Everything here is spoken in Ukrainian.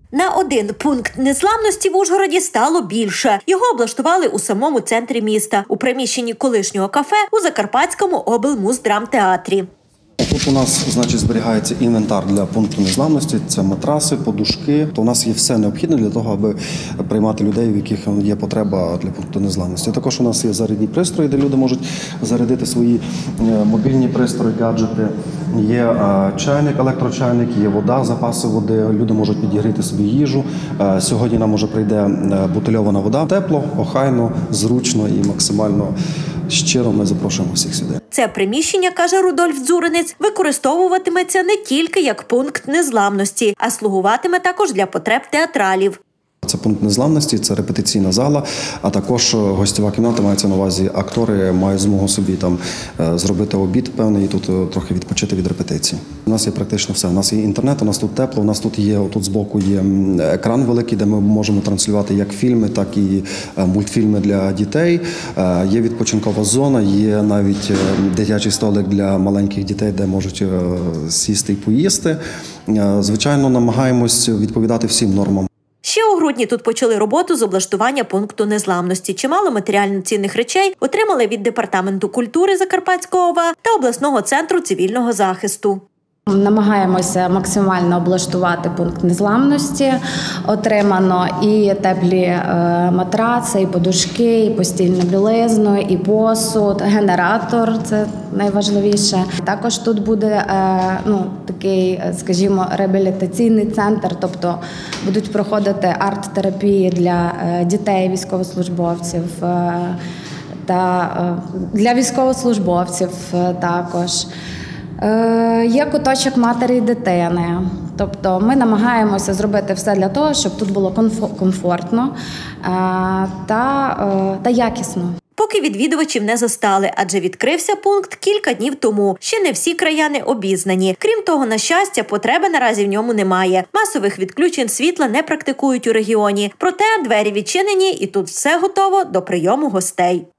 На один пункт незламності в Ужгороді стало більше. Його облаштували у самому центрі міста, у приміщенні колишнього кафе у Закарпатському облмуздрамтеатрі. Тут у нас, зберігається інвентар для пункту незламності. Це матраси, подушки. У нас є все необхідне для того, аби приймати людей, в яких є потреба для пункту незламності. Також у нас є зарядні пристрої, де люди можуть зарядити свої мобільні пристрої, гаджети. Є чайник, електрочайник, є вода, запаси води. Люди можуть підігріти собі їжу. Сьогодні нам уже прийде бутильована вода. Тепло, охайно, зручно і максимально щиро ми запрошуємо всіх сюди. Це приміщення, каже Рудольф Дзуринець, використовуватиметься не тільки як пункт незламності, а слугуватиме також для потреб театралів. Це пункт незламності, це репетиційна зала, а також гостьова кімната, мається на увазі. Актори мають змогу собі там зробити обід певний і тут трохи відпочити від репетиції. У нас є практично все. У нас є інтернет, у нас тут тепло, у нас тут є, тут збоку є екран великий, де ми можемо транслювати як фільми, так і мультфільми для дітей. Є відпочинкова зона, є навіть дитячий столик для маленьких дітей, де можуть сісти і поїсти. Звичайно, намагаємось відповідати всім нормам. Ще у грудні тут почали роботу з облаштування пункту незламності. Чимало матеріально цінних речей отримали від Департаменту культури Закарпатського ОВА та обласного центру цивільного захисту. Намагаємося максимально облаштувати пункт незламності. Отримано і теплі матраци, і подушки, і постільну білизну, і посуд, генератор – це найважливіше. Також тут буде такий, скажімо, реабілітаційний центр, тобто будуть проходити арт-терапії для дітей військовослужбовців та для військовослужбовців також. Є куточок матері і дитини. Тобто ми намагаємося зробити все для того, щоб тут було комфортно та якісно. Поки відвідувачів не застали, адже відкрився пункт кілька днів тому. Ще не всі краяни обізнані. Крім того, на щастя, потреби наразі в ньому немає. Масових відключень світла не практикують у регіоні. Проте двері відчинені і тут все готово до прийому гостей.